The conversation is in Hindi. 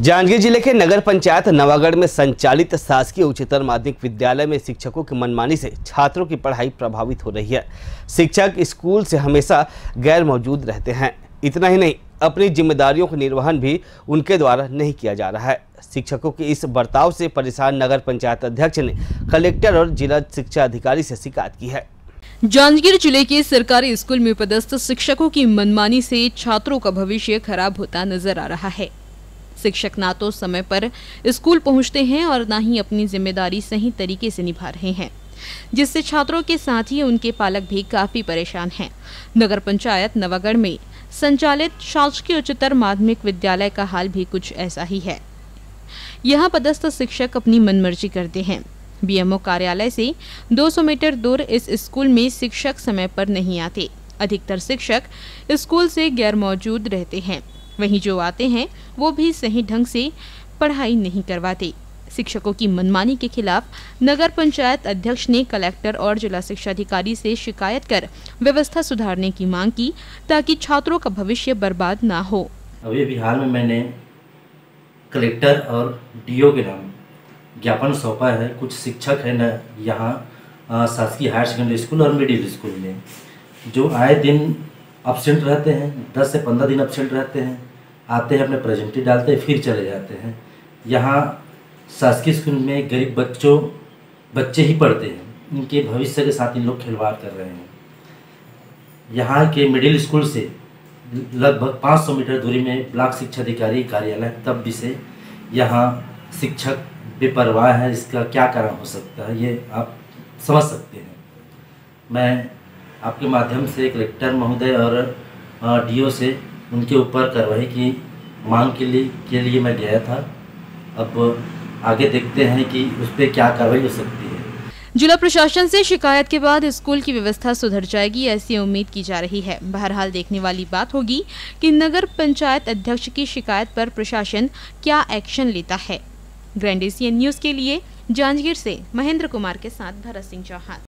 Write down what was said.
जांजगीर जिले के नगर पंचायत नवागढ़ में संचालित शासकीय उच्चतर माध्यमिक विद्यालय में शिक्षकों की मनमानी से छात्रों की पढ़ाई प्रभावित हो रही है। शिक्षक स्कूल से हमेशा गैर मौजूद रहते हैं। इतना ही नहीं, अपनी जिम्मेदारियों का निर्वहन भी उनके द्वारा नहीं किया जा रहा है। शिक्षकों के इस बर्ताव से परेशान नगर पंचायत अध्यक्ष ने कलेक्टर और जिला शिक्षा अधिकारी से शिकायत की है। जांजगीर जिले के सरकारी स्कूल में पदस्थ शिक्षकों की मनमानी से छात्रों का भविष्य खराब होता नजर आ रहा है। शिक्षक ना तो समय पर स्कूल पहुंचते हैं और ना ही अपनी जिम्मेदारी सही तरीके से निभा रहे हैं, जिससे छात्रों के साथ ही उनके पालक भी काफी परेशान हैं। नगर पंचायत नवागढ़ में संचालित शासकीय उच्चतर माध्यमिक विद्यालय का हाल भी कुछ ऐसा ही है। यहाँ पदस्थ शिक्षक अपनी मनमर्जी करते हैं। बीएमओ कार्यालय से 200 मीटर दूर इस स्कूल में शिक्षक समय पर नहीं आते। अधिकतर शिक्षक स्कूल से गैर मौजूद रहते हैं। वहीं जो आते हैं वो भी सही ढंग से पढ़ाई नहीं करवाते। शिक्षकों की मनमानी के खिलाफ नगर पंचायत अध्यक्ष ने कलेक्टर और जिला शिक्षा अधिकारी से शिकायत कर व्यवस्था सुधारने की मांग की, ताकि छात्रों का भविष्य बर्बाद ना हो। अभी हाल में मैंने कलेक्टर और डीओ के नाम ज्ञापन सौंपा है। कुछ शिक्षक है न यहाँ शासकीय हायर सेकेंडरी स्कूल और मिडिल स्कूल में, जो आए दिन एब्सेंट रहते हैं। 10 से 15 दिन एब्सेंट रहते हैं, आते हैं, अपने प्रेजेंटी डालते हैं, फिर चले जाते हैं। यहाँ शासकीय स्कूल में गरीब बच्चे ही पढ़ते हैं। इनके भविष्य के साथ इन लोग खिलवाड़ कर रहे हैं। यहाँ के मिडिल स्कूल से लगभग 500 मीटर दूरी में ब्लॉक शिक्षा अधिकारी कार्यालय, तब भी से यहाँ शिक्षक बेपरवाह है। इसका क्या कारण हो सकता है, ये आप समझ सकते हैं। मैं आपके माध्यम से कलेक्टर महोदय और डीओ से उनके ऊपर कार्रवाई की मांग के लिए मैं गया था। अब आगे देखते हैं कि उस पर क्या कार्रवाई हो सकती है। जिला प्रशासन से शिकायत के बाद स्कूल की व्यवस्था सुधर जाएगी, ऐसी उम्मीद की जा रही है। बहरहाल देखने वाली बात होगी कि नगर पंचायत अध्यक्ष की शिकायत पर प्रशासन क्या एक्शन लेता है। ग्रैंड एशियन न्यूज के लिए जांजगीर से महेंद्र कुमार के साथ भरत सिंह चौहान।